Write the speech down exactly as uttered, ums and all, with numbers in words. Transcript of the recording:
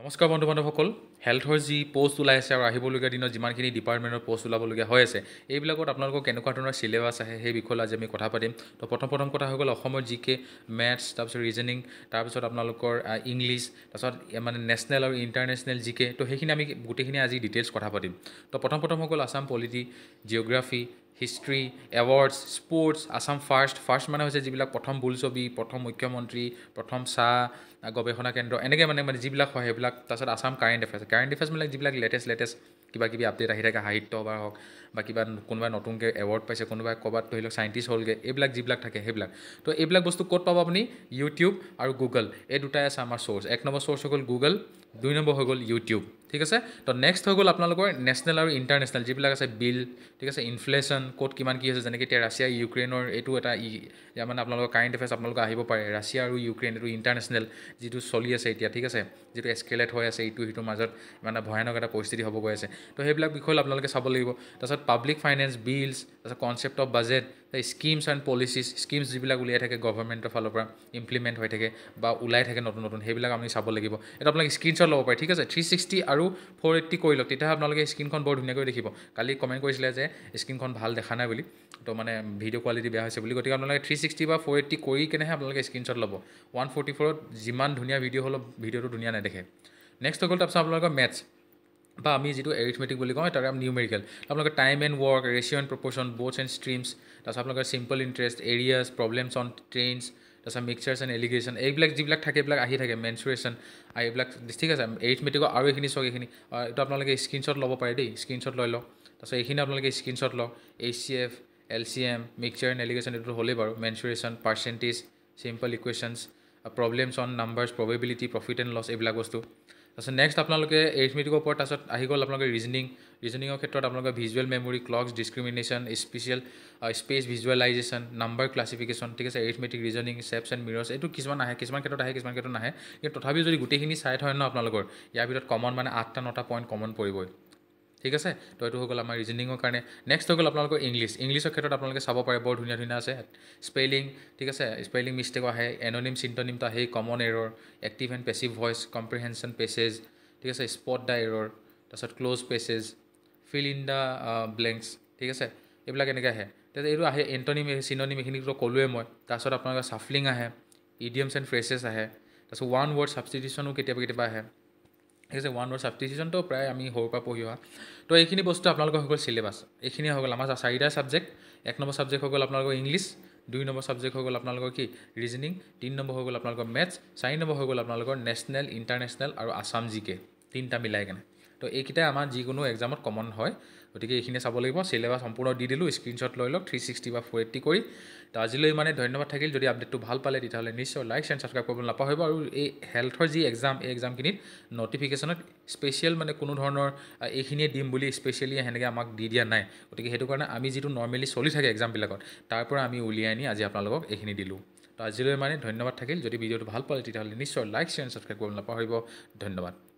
নমস্কাৰ বন্ধু বান্ধৱসকল হেল্থৰ যি পোষ্ট ওলাই আছে আৰু আহিবলগীয়া দিনত যিমানখিনি ডিপাৰ্টমেণ্টৰ পোষ্ট ওলাবলগীয়া হৈ আছে এইবিলাকত আপোনালোকৰ কেনেকুৱা ধৰণৰ চিলেবাছ আহে সেই বিষয়লৈ আজি আমি কথা পাতিম তো প্ৰথম প্ৰথম কথা হৈ গ'ল অসমৰ জি কে মেথছ তাৰপিছত ৰিজনিং তাৰপিছত আপোনালোকৰ ইংলিছ তাৰপিছত মানে নেশ্যনেল আৰু ইণ্টাৰনেশ্যনেল জি কে তো সেইখিনি আমি গোটেইখিনি আজি ডিটেইলছ কথা পাতিম তো প্ৰথম প্ৰথম হৈ গ'ল Assam polity geography history awards sports Assam first first মানে হৈছে যিবিলাক প্ৰথম বোলছবি প্ৰথম মুখ্যমন্ত্ৰী প্ৰথম চাহ গৱেষণা কেন্দ্ৰ এনেকৈ মানে মানে যিবিলাক হয় সেইবিলাক তাৰপিছত Assam current affairs current affairs মানে যিবিলাক লেটেষ্ট লেটেষ্ট কিবা কিবি আপডেট আহি থাকে সাহিত্য বা হওক বা কিবা কোনোবাই নতুনকৈ এৱাৰ্ড পাইছে কোনোবাই ক'ৰবাত ধৰি লওক চাইণ্টিষ্ট হ'লগৈ এইবিলাক যিবিলাক থাকে সেইবিলাক তো এইবিলাক বস্তু ক'ত পাব আপুনি ইউটিউব আৰু গুগল এই দুটাই আছে আমাৰ চ'ৰ্চ এক নম্বৰ চ'ৰ্চ হৈ গ'ল গুগল দুই নম্বৰ হৈ গ'ল ইউটিউব ঠিক আছে তো নেক্সট হৈ গ'ল আপোনালোকৰ নেশ্যনেল আৰু ইণ্টাৰনেশ্যনেল যিবিলাক আছে বিল ঠিক আছে ইনফ্লেশ্যন ক'ত কিমান কি হৈছে যেনেকৈ এতিয়া ৰাছিয়া ইউক্ৰেইনৰ এইটো এটা ই মানে আপোনালোকৰ কাৰেণ্ট এফেয়াৰ্ছ আপোনালোকে আহিব পাৰে ৰাছিয়া আৰু ইউক্ৰেইন এইটো ইণ্টাৰনেশ্যনেল যিটো চলি আছে এতিয়া ঠিক আছে যিটো এস্কেলেট হৈ আছে ইটো সিটোৰ মাজত মানে ভয়ানক এটা পৰিস্থিতি হ'ব গৈ আছে তো সেইবিলাক বিষয় আপোনালোকে চাব লাগিব তাৰপিছত পাব্লিক ফাইনেন্স বিলছ তাৰপিছত concept of budget schemes and policies schemes যিবিলাক উলিয়াই থাকে গভৰ্ণমেণ্টৰ ফালৰ পৰা ইমপ্লিমেণ্ট হৈ থাকে বা ওলাই থাকে নতুন নতুন সেইবিলাক আমি চাব লাগিব এটা আপোনালোকে স্ক্ৰীনশ্বট ল'ব পাৰে ঠিক আছে থ্ৰী ছিক্সটি আৰু ফ'ৰ এইট্টি কৰি লওক তেতিয়াহে আপোনালোকে স্ক্ৰীনখন বৰ ধুনীয়াকৈ দেখিব কালি কমেণ্ট কৰিছিলে যে স্ক্ৰীনখন ভাল দেখা নাই বুলি তো মানে ভিডিঅ' কোৱালিটি বেয়া হৈছে বুলি গতিকে আপোনালোকে থ্ৰী ছিক্সটি বা ফ'ৰ এইট্টি কৰি কেনেহে আপোনালোকে স্ক্ৰীনশ্বট ল'ব ওৱান ফৰ্টি ফ'ৰত যিমান ধুনীয়া ভিডিঅ' হ'লেও ভিডিঅ'টো ধুনীয়া নেদেখে নেক্সট হৈ গ'ল তাৰপিছত আপোনালোকৰ মেথছ বা আমি যিটো এৰিথমেটিক বুলি কওঁ তাৰে নিউমেৰিকেল আপোনালোকে time and work ratio' and proportion boats and streams তাৰপিছত আপোনালোকৰ simple interest areas problems on trains তাৰপিছত মিক্সাৰ্ছ এণ্ড এলিগেশ্যন এইবিলাক যিবিলাক থাকে এইবিলাক আহি থাকে মেনচুৰেশ্যন আৰু এইবিলাক ঠিক আছে এৰিথমেটিকৰ আৰু এইখিনি চাওক এইখিনি এইটো আপোনালোকে স্ক্ৰীনশ্বট ল'ব পাৰে দেই স্ক্ৰীনশ্বট লৈ লওক তাৰপিছত এইখিনি আপোনালোকে স্ক্ৰীনশ্বট লওক H C F L C M mixture and alligation এইটো হ'লেই বাৰু mensuration percentage simple equations problems on numbers probability profit and loss এইবিলাক বস্তু তাৰপিছত নেক্সট আপোনালোকে এৰিথমেটিকৰ ওপৰত তাৰপিছত আহি গ'ল আপোনালোকে ৰিজনিং ৰিজনিঙৰ ক্ষেত্ৰত আপোনালোকে visual memory clocks discrimination spatial space visualization number classification ঠিক আছে arithmetic reasoning shapes and mirrors এইটো কিছুমান আহে কিছুমান ক্ষেত্ৰত আহে কিছুমান ক্ষেত্ৰত নাহে কিন্তু তথাপিও যদি গোটেইখিনি চাই থয় ন আপোনালোকৰ ইয়াৰ ভিতৰত কমন মানে আঠটা নটা পইণ্ট কমন পৰিবই ঠিক আছে তো এইটো হৈ গ'ল আমাৰ ৰিজনিঙৰ কাৰণে নেক্সট হৈ গ'ল আপোনালোকৰ ইংলিছ ইংলিছৰ ক্ষেত্ৰত আপোনালোকে চাব পাৰে বৰ ধুনীয়া ধুনীয়া আছে স্পেলিং ঠিক আছে স্পেলিং মিষ্টেক আহে এন'নিম চিণ্টনিমটো আহে common error active and passive voice comprehension passage ঠিক আছে স্পট দ্য এৰৰ তাৰপিছত cloze passage fill in the blanks ঠিক আছে এইবিলাক এনেকৈ আহে তাৰপিছত এইটো আহে এণ্টনিম চিননিম এইখিনিতো ক'লোৱে মই তাৰপিছত আপোনালোকৰ চাফলিং আহে ইডিয়মছ এণ্ড ফ্ৰেছেছ আহে তাৰপিছত ওৱান ৱৰ্ড ছাবষ্টিটিউশ্যনো কেতিয়াবা কেতিয়াবা আহে ঠিক আছে ওৱান ৱৰ্ড ছাবষ্টিটিউশ্যনটো প্ৰায় আমি সৰুৰ পৰা পঢ়ি অহা তো এইখিনি বস্তু আপোনালোকৰ হৈ গ'ল চিলেবাছ এইখিনি হৈ গ'ল আমাৰ চাৰিটা ছাবজেক্ট এক নম্বৰ ছাবজেক্ট হৈ গ'ল আপোনালোকৰ ইংলিছ দুই নম্বৰ ছাবজেক্ট হৈ গ'ল আপোনালোকৰ কি ৰিজনিং তিনি নম্বৰ হৈ গ'ল আপোনালোকৰ মেথছ চাৰি নম্বৰ হৈ গ'ল আপোনালোকৰ নেশ্যনেল ইণ্টাৰনেশ্যনেল আৰু আছাম জি কে তিনিটা মিলাই কেনে তো এইকেইটাই আমাৰ যিকোনো এক্সামত কমন হয় গতিকে এইখিনি চাব লাগিব চিলেবাছ সম্পূৰ্ণ দি দিলোঁ স্ক্ৰীনশ্বট লৈ লওক থ্ৰী ছিক্সটি বা ফ'ৰ এইট্টি কৰি তো আজিলৈ মানে ধন্যবাদ থাকিল যদি আপডেটটো ভাল পালে তেতিয়াহ'লে নিশ্চয় লাইক এণ্ড ছাবস্ক্ৰাইব কৰিবলৈ নাপাহৰিব আৰু এই হেল্থৰ যি এক্সাম এই এক্সামখিনিত নটিফিকেশ্যনত স্পেচিয়েল মানে কোনো ধৰণৰ এইখিনিয়ে দিম বুলি স্পেচিয়েলি সেনেকৈ আমাক দি দিয়া নাই গতিকে সেইটো কাৰণে আমি যিটো নৰ্মেলি চলি থাকে এক্সামবিলাকত তাৰ পৰা আমি উলিয়াই আনি আজি আপোনালোকক এইখিনি দিলোঁ তো আজিলৈ মানে ধন্যবাদ থাকিল যদি ভিডিঅ'টো ভাল পালে তেতিয়াহ'লে নিশ্চয় লাইক এণ্ড ছাবস্ক্ৰাইব কৰিবলৈ নাপাহৰিব ধন্যবাদ